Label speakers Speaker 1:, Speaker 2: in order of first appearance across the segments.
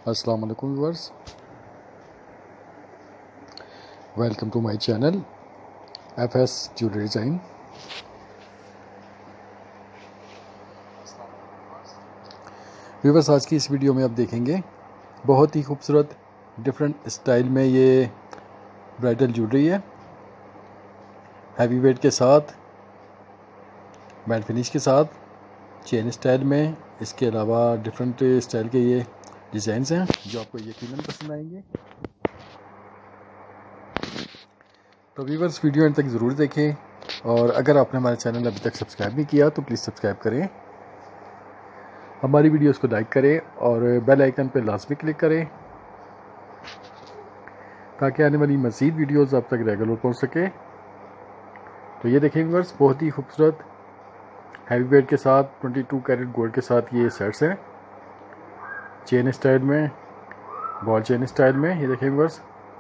Speaker 1: अस्सलाम वालेकुम viewers, welcome to my channel FS jewellery design. Viewers, आज की इस वीडियो में आप देखेंगे बहुत ही खूबसूरत डिफरेंट स्टाइल में ये ब्राइडल ज्वेलरी है, हैवी वेट के साथ, मैट फिनिश के साथ, चेन स्टाइल में। इसके अलावा डिफरेंट स्टाइल के ये डिज़ाइंस हैं जो आपको यकीनन पसंद आएंगे। तो व्यूअर्स, वीडियो एंड तक ज़रूर देखें, और अगर आपने हमारे चैनल अभी तक सब्सक्राइब नहीं किया तो प्लीज़ सब्सक्राइब करें, हमारी वीडियोस को लाइक करें और बेल आइकन पर लाजमी क्लिक करें ताकि आने वाली मज़ीद वीडियोस आप तक रेगुलर पहुंच सके। तो ये देखें व्यूअर्स, बहुत ही खूबसूरत हैवी वेट के साथ 22 कैरेट गोल्ड के साथ ये सेट्स हैं, चेन स्टाइल में, बॉल चेन स्टाइल में। ये देखें व्यूअर्स,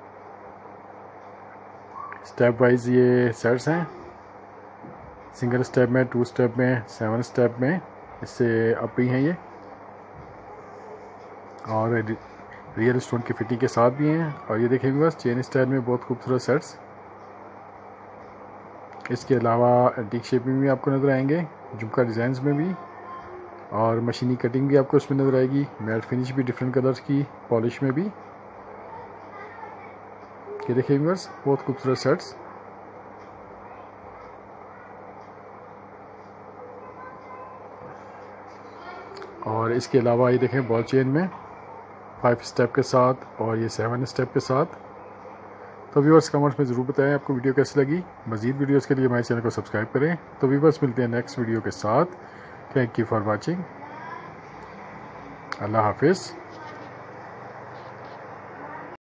Speaker 1: स्टेप वाइज ये सेट्स हैं, सिंगल स्टेप में, 2 स्टेप में, 7 स्टेप में, इससे अप ही हैं ये, और रियल स्टोन की फिटिंग के साथ भी हैं। और ये देखें व्यूअर्स, चेन स्टाइल में बहुत खूबसूरत सेट्स। इसके अलावा एंटीक शेप में भी आपको नज़र आएंगे, झुमका डिज़ाइंस में भी, और मशीनी कटिंग भी आपको इसमें नज़र आएगी, मैट फिनिश भी डिफरेंट कलर्स की, पॉलिश में भी। ये देखिए व्यूअर्स, बहुत खूबसूरत सेट्स। और इसके अलावा ये देखें बॉल चेन में 5 स्टेप के साथ और ये 7 स्टेप के साथ। तो व्यूअर्स, कमेंट्स में ज़रूर बताएं आपको वीडियो कैसी लगी। मज़ीद वीडियोस के लिए हमारे चैनल को सब्सक्राइब करें। तो व्यूअर्स, मिलते हैं नेक्स्ट वीडियो के साथ। Thank you for watching. Allah हाफिज़।